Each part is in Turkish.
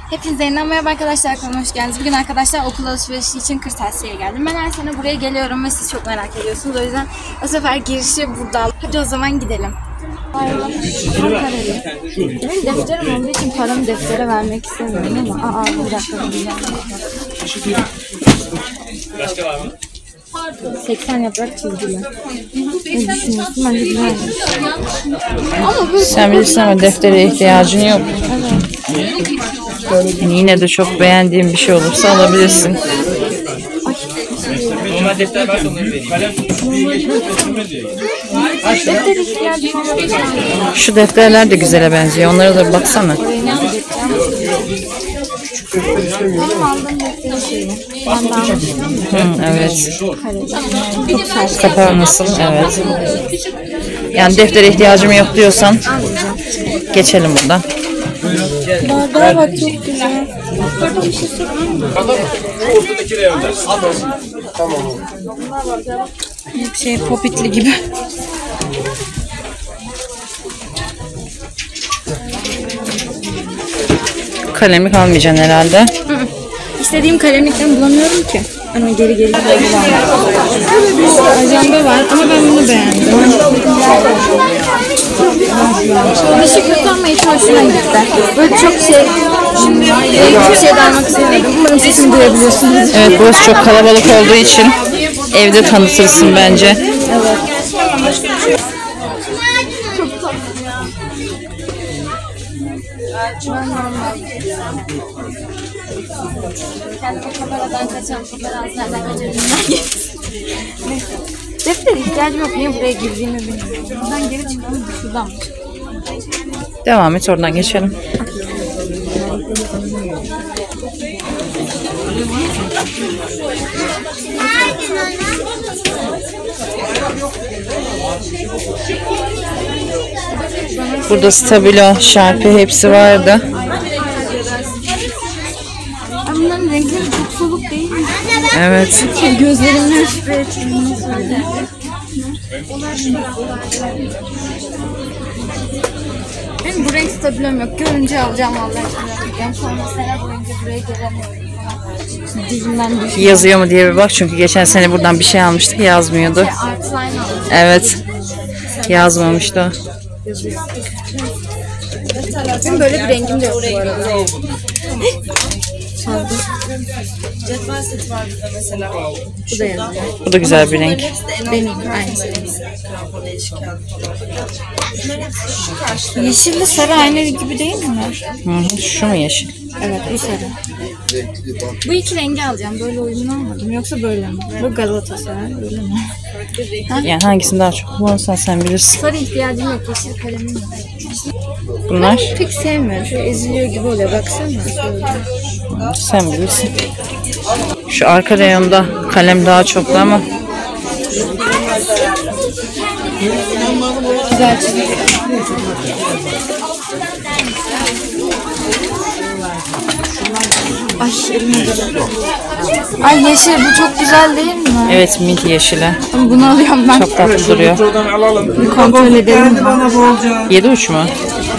Hepinize yeniden merhaba arkadaşlar, kanalıma hoş geldiniz. Bugün arkadaşlar okul alışverişi için kırtasiye geldim. Ben her sene buraya geliyorum ve siz çok merak ediyorsunuz. O yüzden o sefer girişi burada. Hadi o zaman gidelim. Benim defterim olduğu için paramı deftere vermek istemiyorum ama bir dakika. Başka var mı? 80 yaprak çizgiler. Ne düşünüyorsun? Bence güzel. Sen bilirsin ama deftere ihtiyacın yok. Evet. Yine de çok beğendiğin bir şey olursa alabilirsin. Normal defter varsa onları vereyim. Defter ihtiyacım yok. Şu defterler de güzele benziyor. Onlara da bir baksana. Benim aldığım defterin şeyi. Ben de almıştım. Evet. Çok sert. Kapağı nasıl? Evet. Yani deftere ihtiyacım yok diyorsan geçelim buradan. Bardağa bak, çok güzel. Burada bir şey sorayım mı? Ortadaki reyonda. Şey popitli gibi. Kalemlik almayacaksın herhalde. İstediğim kalemlikten bulamıyorum ki. Ama geri gidiyorum. Ajanda var ama ben bunu beğendim. Dışı kötü ama hiç hoşuma gitti. Böyle çok şey, şimdi hiçbir şey de almak istemiyorum. Umarım sesimi duyabiliyorsunuz. Evet, burası çok kalabalık olduğu için evde tanıtırsın bence. Evet. Kendime kameradan kaçan, paparazzilerden kaçırdığımdan geçtim. Neyse. Defter ihtiyacım yok. Niye buraya girdiğimi bilmiyorum. Buradan geri çıkalım. Şuradan mı? Devam et, oradan geçelim. Burada stabilo, şarpı hepsi vardı. Bunların renkleri çok soluk değil mi? Evet. Gözlerimden şüphe ettiğimi söyle. Benim bu renk stabilom yok. Görünce alacağım vallahi. Ben sonra sene boyunca buraya gelemiyorum. Dizimden düştüm. Yazıyor mu diye bir bak, çünkü geçen sene buradan bir şey almıştık, yazmıyordu. Artline aldım. Evet. Yazmamıştı o. Benim böyle bir rengim de yok bu arada. Cetvel seti var burada mesela. Bu da yazıyor. Bu da güzel bir renk. Benim aynısı. Krampon ilişken falan. Bunların hepsi şu karşıda. Yeşilli sarı aynı gibi değil mi? Hı, şu mu yeşil? Evet, bu sarı. Bu iki rengi alacağım. Böyle uyumlu almadım. Yoksa böyle mi? Bu Galatasaray. Öyle mi? Yani hangisini daha çok kullanırsan sen bilirsin. Sarı ihtiyacım yok. Yeşil kalemim yok. Bunlar Pek sevmiyorum. Şöyle eziliyor gibi oluyor. Baksana. Şöyle. sen bilirsin. Şu arka reyonda kalem daha çoktu ama Güzel çizgi. Ay elime geliyor. Ay yeşil, bu çok güzel değil mi? evet, mint yeşili. Bunu alıyorum ben. Çok tatlı duruyor. Bir kontrol edelim. 7 uç mu?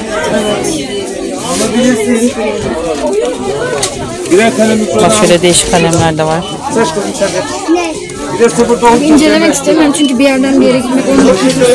Bak şöyle değişik kalemler de var. İncelemek istemiyorum çünkü bir yerden bir yere gitmek onu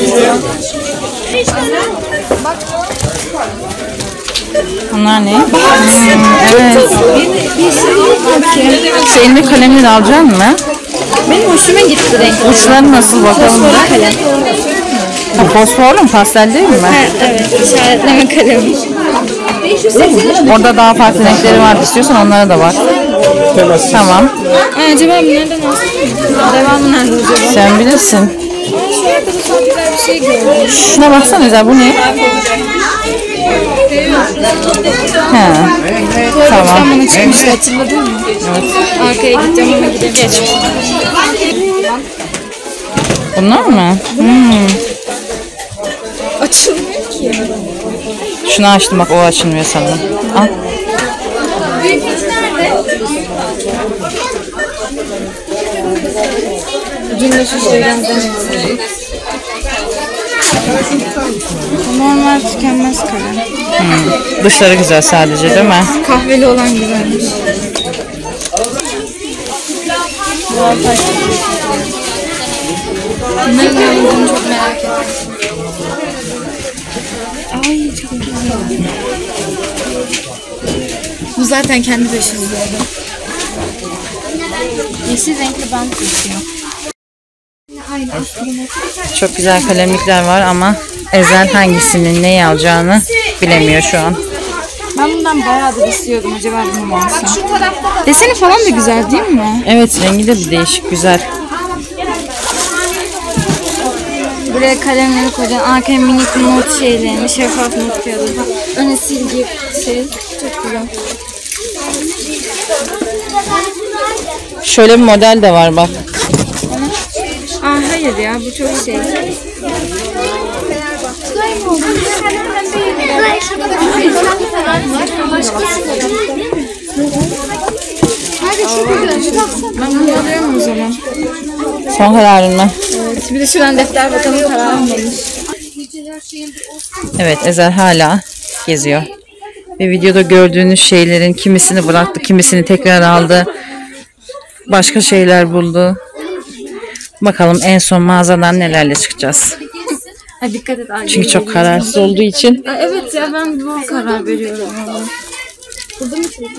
Bunlar ne? Evet. bakayım. Şu elindeki kalemleri alacaksın mı? Benim hoşuma gitti renk. Uçları nasıl bakalım da? Kalem. Ha, fosforlu mu? Pastel değil mi? Evet, işaretleme kalemi. Orada daha farklı renkleri var. İstiyorsan onlara da var. Tamam. Acaba nereden alsın? Devamı nerede acaba? Sen bilirsin. Şu arkada çok güzel bir şey gördüm. Şuna baksana güzel. Bu ne? He. Tamam. Tamam. Bana çıkmıştı, hatırladın mı? Evet. Arkaya gideceğim ama gidemeyeceğim. Bunlar mı? Açılmıyor ki. Şunu açtım bak, o açılmıyor sanırım. Al. Büyük hiç nerede? Ucunda şu şeyden denedim. Normal tükenmez kalem. Dışları güzel sadece değil mi? Kahveli olan güzelmiş. Bunların ne olduğunu çok merak ediyorum. Ay çok güzel. Bu zaten kendi de çiziyordu. Yeşil renkli bant tutuyor. Çok güzel kalemlikler var ama Ezel hangisinin neyi alacağını bilemiyor şu an. Ben bundan bayağı da istiyordum. Acaba bunu mu alsam? Deseni falan da güzel değil mi? Evet, rengi de bir değişik, güzel. Buraya kalemleri koyacaksın. Arkaya minik not şeylerini, şeffaf not kağıdı. Öne silgi şey. Çok güzel. Şöyle bir model de var bak. Aa hayır ya bu çok şey. Ben bunu alıyorum o zaman. Son kararın mı? Evet, bir de şuradan defter bakalım kararım neymiş. Evet, Ezel hala geziyor. Ve videoda gördüğünüz şeylerin kimisini bıraktı, kimisini tekrar aldı. Başka şeyler buldu. Bakalım en son mağazadan nelerle çıkacağız. Ha, dikkat et. Çünkü çok kararsız olduğu için. Aa, evet ya ben bu karar veriyorum. Burada mı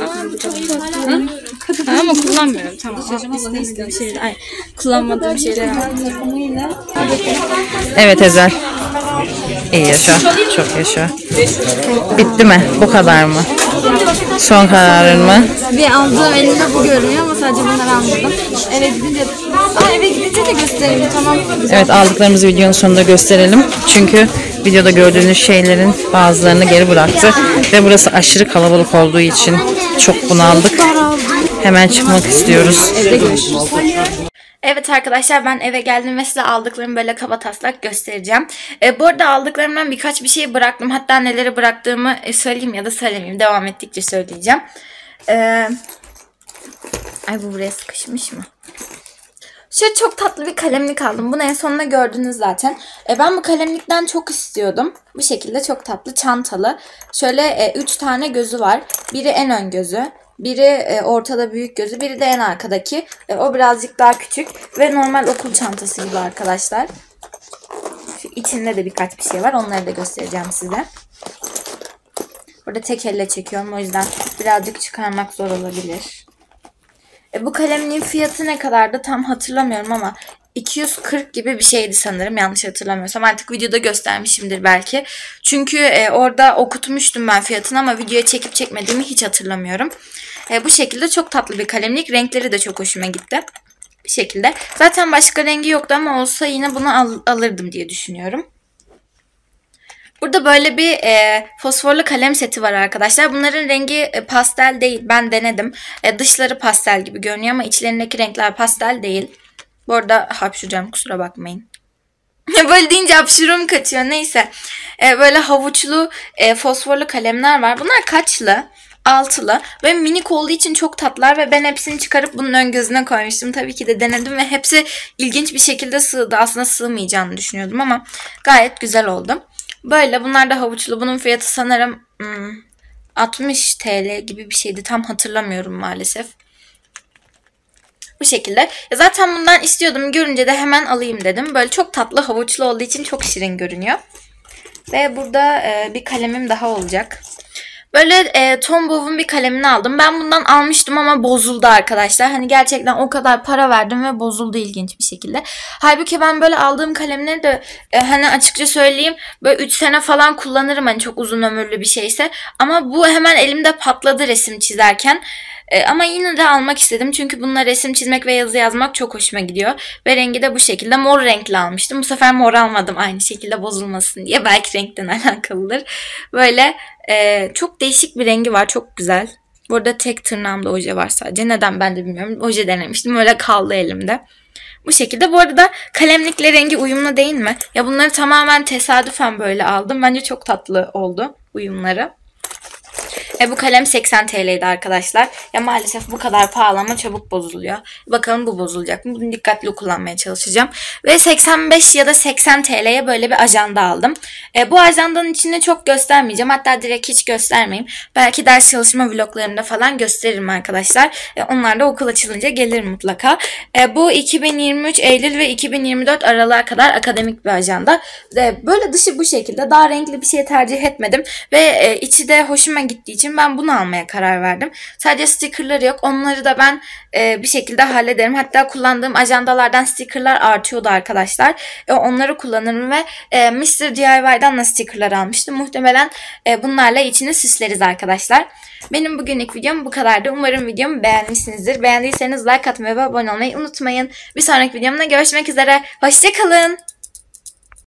ama kullanmıyorum. Tamam. İstediğim şeyler. Ay, kullanmadığım şeyler aldım. Evet Ezel. İyi yaşa. Çok yaşa. Bitti mi? Bu kadar mı? Son kararın mı? Bir aldığım elimde bu görünüyor ama sadece bunları almadım. Eve gidince de göstereyim, tamam. Evet, aldıklarımızı videonun sonunda gösterelim. Çünkü videoda gördüğünüz şeylerin bazılarını geri bıraktı. Ve burası aşırı kalabalık olduğu için çok bunaldık. Hemen çıkmak istiyoruz. Evde görüşürüz. Evet arkadaşlar, ben eve geldim ve size aldıklarımı böyle kabataslak göstereceğim. Bu arada aldıklarımdan birkaç bir şey bıraktım. Hatta neleri bıraktığımı söyleyeyim ya da söylemeyeyim. Devam ettikçe söyleyeceğim. Ay bu buraya sıkışmış mı? Şöyle çok tatlı bir kalemlik aldım. Bunu en sonunda gördünüz zaten. Ben bu kalemlikten çok istiyordum. Bu şekilde çok tatlı, çantalı. Şöyle 3 tane gözü var. Biri en ön gözü. Biri ortada büyük gözü. Biri de en arkadaki. O birazcık daha küçük. Ve normal okul çantası gibi arkadaşlar. Şu içinde de birkaç bir şey var. Onları da göstereceğim size. Burada tek elle çekiyorum. O yüzden birazcık çıkarmak zor olabilir. Bu kalemliğin fiyatı ne kadardı tam hatırlamıyorum ama 240 gibi bir şeydi sanırım, yanlış hatırlamıyorsam. Artık videoda göstermişimdir belki. Çünkü orada okutmuştum ben fiyatını ama videoya çekip çekmediğimi hiç hatırlamıyorum. Bu şekilde çok tatlı bir kalemlik. Renkleri de çok hoşuma gitti. Bir şekilde. Zaten başka rengi yoktu ama olsa yine bunu alırdım diye düşünüyorum. Burada böyle bir fosforlu kalem seti var arkadaşlar. Bunların rengi pastel değil. Ben denedim. Dışları pastel gibi görünüyor ama içlerindeki renkler pastel değil. Bu arada hapşuracağım, kusura bakmayın. Böyle deyince hapşurum kaçıyor. Neyse. Böyle havuçlu fosforlu kalemler var. Bunlar kaçlı? Altılı. Ve minik olduğu için çok tatlılar ve ben hepsini çıkarıp bunun ön gözüne koymuştum. Tabii ki de denedim ve hepsi ilginç bir şekilde sığdı. Aslında sığmayacağını düşünüyordum ama gayet güzel oldu. Böyle bunlar da havuçlu. Bunun fiyatı sanırım 60 TL gibi bir şeydi. Tam hatırlamıyorum maalesef. Bu şekilde. Zaten bundan istiyordum. Görünce de hemen alayım dedim. Böyle çok tatlı havuçlu olduğu için çok şirin görünüyor. Ve burada bir kalemim daha olacak. Böyle Tombow'un bir kalemini aldım. Ben bundan almıştım ama bozuldu arkadaşlar. Hani gerçekten o kadar para verdim ve bozuldu ilginç bir şekilde. Halbuki ben böyle aldığım kalemleri de hani açıkça söyleyeyim böyle 3 sene falan kullanırım hani çok uzun ömürlü bir şeyse. Ama bu hemen elimde patladı resim çizerken. Ama yine de almak istedim. Çünkü bununla resim çizmek ve yazı yazmak çok hoşuma gidiyor. Ve rengi de bu şekilde mor renkli almıştım. Bu sefer mor almadım aynı şekilde bozulmasın diye. Belki renkten alakalıdır. Böyle çok değişik bir rengi var. Çok güzel. Burada tek tırnağımda oje var sadece. Neden ben de bilmiyorum. Oje denemiştim. Öyle kaldı elimde. Bu şekilde. Bu arada kalemlikle rengi uyumlu değil mi? Ya bunları tamamen tesadüfen böyle aldım. Bence çok tatlı oldu uyumları. Bu kalem 80 TL'ydi arkadaşlar. Ya maalesef bu kadar pahalı ama çabuk bozuluyor. Bakalım bu bozulacak mı? Bunu dikkatli kullanmaya çalışacağım. Ve 85 ya da 80 TL'ye böyle bir ajanda aldım. Bu ajandanın içini çok göstermeyeceğim. Hatta direkt hiç göstermeyeyim. Belki ders çalışma vloglarımda falan gösteririm arkadaşlar. Onlar da okul açılınca gelir mutlaka. Bu 2023 Eylül ve 2024 Aralık'a kadar akademik bir ajanda. Böyle dışı bu şekilde. Daha renkli bir şey tercih etmedim. Ve içi de hoşuma gittiği için ben bunu almaya karar verdim. Sadece stickerları yok. Onları da ben bir şekilde hallederim. Hatta kullandığım ajandalardan stickerlar artıyordu arkadaşlar. Onları kullanırım ve Mr. DIY'dan da stickerlar almıştım. Muhtemelen bunlarla içini süsleriz arkadaşlar. Benim bugünlük videom bu kadardı. Umarım videomu beğenmişsinizdir. Beğendiyseniz like atmayı ve abone olmayı unutmayın. Bir sonraki videomda görüşmek üzere. Hoşça kalın.